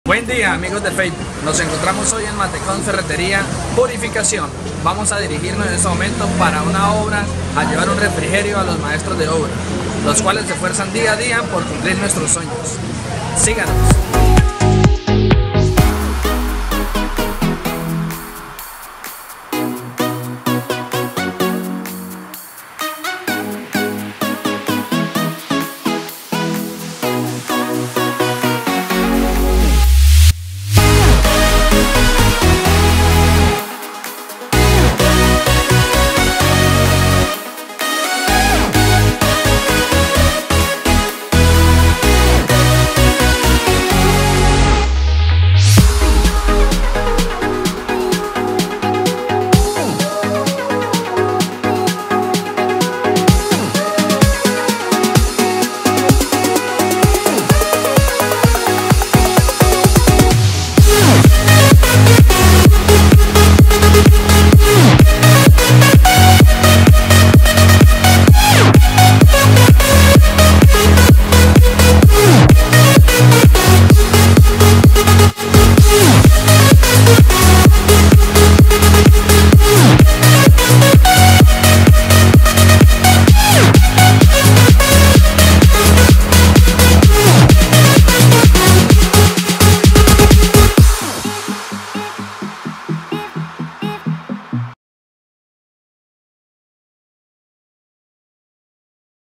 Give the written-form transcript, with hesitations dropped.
Buen día amigos de Facebook, nos encontramos hoy en Matecón Ferretería Purificación. Vamos a dirigirnos en este momento para una obra, a llevar un refrigerio a los maestros de obra, los cuales se esfuerzan día a día por cumplir nuestros sueños. Síganos.